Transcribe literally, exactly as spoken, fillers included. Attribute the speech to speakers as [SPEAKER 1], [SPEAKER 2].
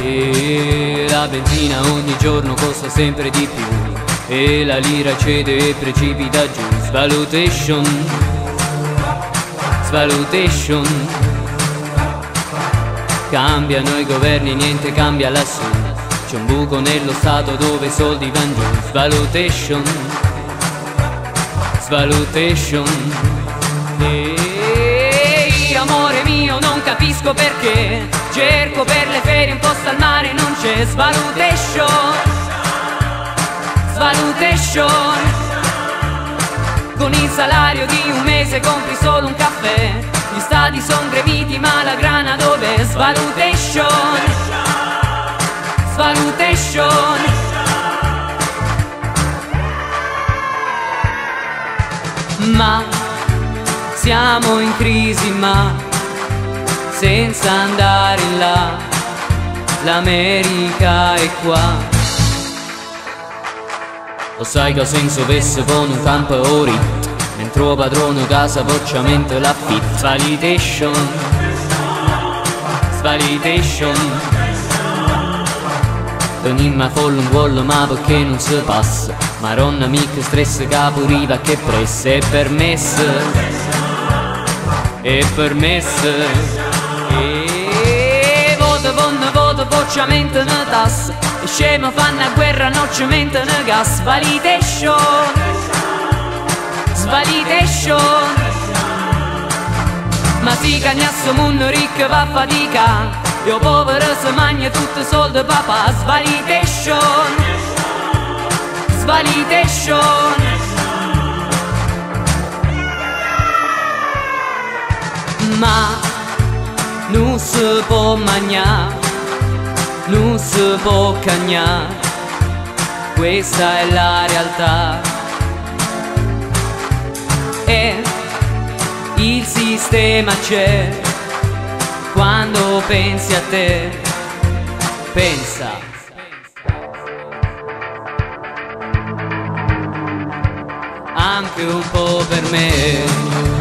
[SPEAKER 1] E la benzina ogni giorno costa sempre di più, e la lira cede e precipita giù. Svalutation, svalutation. Cambiano i governi, niente cambia lassù. C'è un buco nello stato dove i soldi van giù. Svalutation, svalutation. Ehi, amore mio, non capisco perché cerco per le ferie un posto al mare, non c'è. Svalutation, svalutation. Con il salario di un mese compri solo un caffè. Gli stadi son gremiti ma la grana dov'è? Svalutation, svalutation. Ma siamo in crisi, ma senza andare in là, l'America è qua. Lo sai che senso avesse con un campo ori, mentre padrone casa bocciamento l'affitto. Svalutation, svalutation. Tenimma folle un gol ma perché non si passa. Maronna mica stress capo riva che pressa. È permesso, è permesso. E voto, voto, voto, bocciamento ne tassa. E scemo fanno a guerra, non ci mentono gas. Svalutation, svalutation. Ma si cagnasso mondo ricco va a fatica, io povero se magna tutto soldi papà. Svalutation, svalutation. Ma non si può mangiare, non si può cagnare, questa è la realtà. E il sistema c'è, quando pensi a te, pensa. Anche un po' per me.